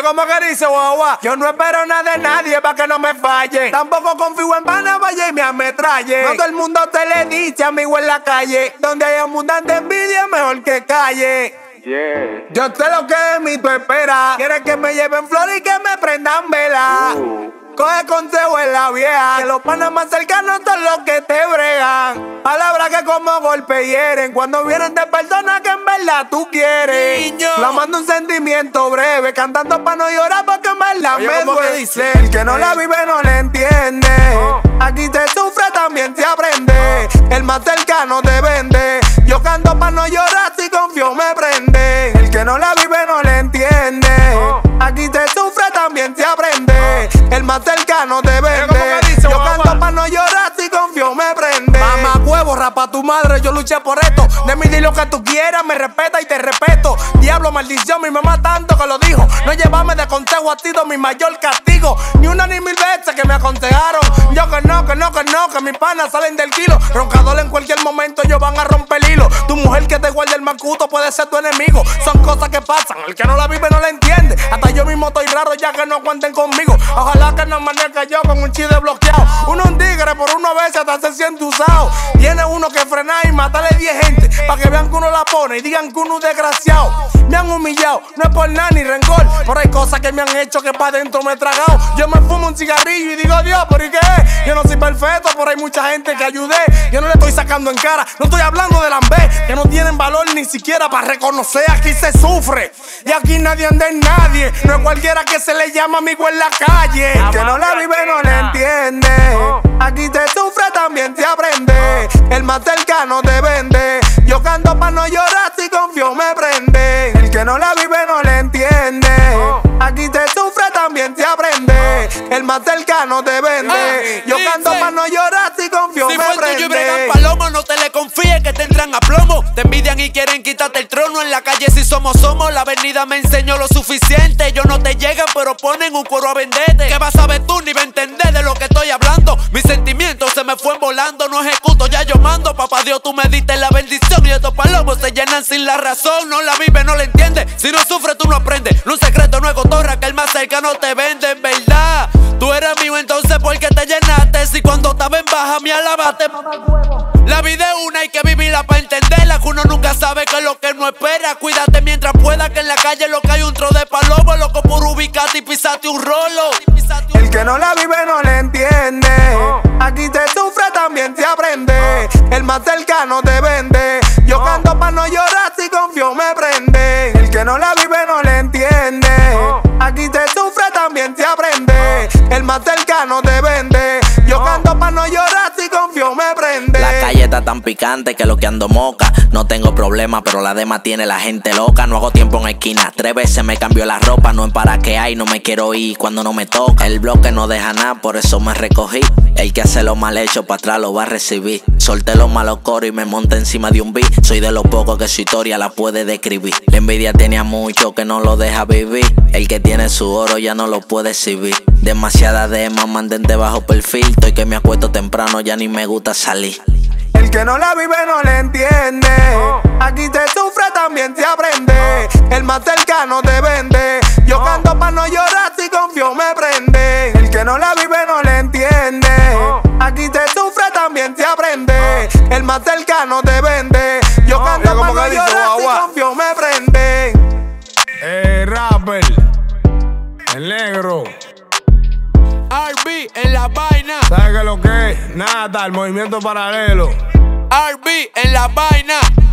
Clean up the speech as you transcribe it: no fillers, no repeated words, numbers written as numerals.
como que dice guagua. Yo no espero nada de nadie para que no me falle. Tampoco confío en pana vaya y me ametralle. No todo el mundo te le dice amigo en la calle. Donde hay abundante envidia mejor que calle. Yeah. Yo sé lo que de mí tú esperas. Quieres que me lleven flor y que me prendan vela. Coge consejo en la vieja, que los panas más cercanos son los que te bregan. Palabras que como golpe hieren cuando vienen de personas que en verdad tú quieres. Niño. Clamando un sentimiento breve, cantando pa' no llorar porque en verdad Oye, me ¿cómo que duele. dice? El que no la vive no le entiende. Aquí se sufre, también se aprende. El más cercano te vende. Yo canto pa' no llorar, si confío me prende. El que no la vive no le entiende. Aquí se sufre, también se aprende. El más cercano te vende. Yo canto pa' no llorar, si confío me prende. Mamá huevo, rapa tu madre, yo luché por esto. De mí di lo que tú quieras, me respeta y te respeto. Diablo, maldición, mi mamá tanto que lo dijo. No llevarme de consejo ha sido mi mayor castigo. Ni una ni mil veces que me aconsejaron. Yo que no, que mis panas salen del kilo. Roncador en cualquier momento ellos van a romper el hilo. Tu mujer que te guarda el macuto puede ser tu enemigo. Son cosas que pasan, el que no la vive no la entiende. Hasta yo mismo estoy raro ya que no cuenten conmigo. Ojalá que no maneje yo con un chide bloqueado. Uno un tigre por uno a veces hasta se siente usado. Tiene uno que frenar y matarle 10 gente para que vean que uno la pone y digan que uno es desgraciado. Me han humillado, no es por nada ni rencor, pero hay cosas que me han hecho que pa' dentro me he tragado. Yo me fumo un cigarrillo y digo Dios, ¿pero y qué? Yo no soy perfecto, pero hay mucha gente que ayudé. Yo no le estoy sacando en cara, no estoy hablando de lambé, que no tienen valor ni siquiera para reconocer. Aquí se sufre y aquí nadie anda en nadie. No es cualquiera que se le llama amigo en la calle. El que no la vive no le entiende. Aquí se sufre, también se aprende. El más cercano te vende. Yo canto pa' no llorar, si confío me prende. El que no la vive no le entiende. Aquí se sufre, también se aprende. El más cercano te vende. Yo canto pa' no llorar, si confío Si me fue el tuyo y bregan prende. palomo, no te le confíes que te entran a plomo. Te envidian y quieren quitarte el trono. En la calle si somos. La avenida me enseñó lo suficiente. Ellos no te llegan pero ponen un coro a venderte. ¿Qué vas a ver tú? Ni va a entender de lo que estoy hablando. Mis sentimientos se me fueron volando. No ejecuto, ya yo mando. Papá Dios, tú me diste la bendición. Y estos palomos se llenan sin la razón. No la vive, no la entiende. Si no sufre, tú no aprendes. Un secreto no es cotorra, que el más cercano te vende, en verdad. Tú eres mío, entonces ¿por qué te llenaste? Si cuando estaba en baja me alabaste. La vida es una, hay que vivirla para entenderla. Que uno nunca sabe qué es lo que no espera. Cuídate mientras pueda, que en la calle lo que hay un tro de palomo. Loco por ubicarte y pisarte un rolo. El que no la vive no le entiende. Aquí se sufre, también se aprende. El más cercano te vende. Yo canto pa' no llorar, si confío me prende. El que no la vive no le entiende. Aquí se sufre, también se aprende. El más cercano te vende. Yo canto pa' no llorar, si confío me prende. La calle está tan picante que lo que ando moca. No tengo problema, pero la dema tiene la gente loca. No hago tiempo en la esquina, 3 veces me cambió la ropa. No en para qué hay, no me quiero ir cuando no me toca. El bloque no deja nada, por eso me recogí. El que hace lo mal hecho, para atrás lo va a recibir. Solté los malos coros y me monté encima de un beat. Soy de los pocos que su historia la puede describir. La envidia tenía mucho que no lo deja vivir. El que tiene su oro ya no lo puede exhibir. Demasiada dema, mantente bajo perfil. Estoy que me acuesto temprano, ya ni me gusta salir. El que no la vive no le entiende. Aquí se sufre, también se aprende. El más cercano te vende. Yo canto pa' no llorar, si confío me prende. El que no la vive no le entiende. Aquí se sufre, también se aprende. El más cercano te vende. Yo canto pa' no llorar, si confío me prende. Rapper, el negro. RB en la vaina. ¿Sabes qué es lo que es? Nada, el movimiento paralelo. RB en la vaina.